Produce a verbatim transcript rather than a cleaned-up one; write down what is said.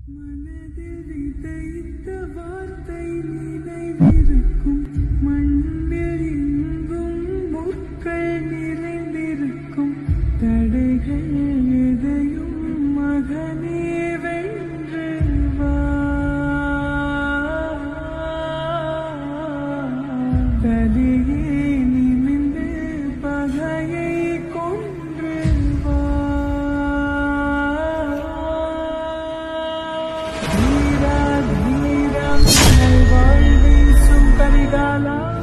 மனதில் விதைத்த வார்த்தை நினைவிருக்கும், மண்ணில் எங்கும் முற்கள் நிறைந்திருக்கும், தடைகள் எதையும் மகனே வென்று வா. தலையே நிமிர்ந்து பகையை கொன்று வா. தீரா தீரம் வாழ்வீசும் கரிகாலா.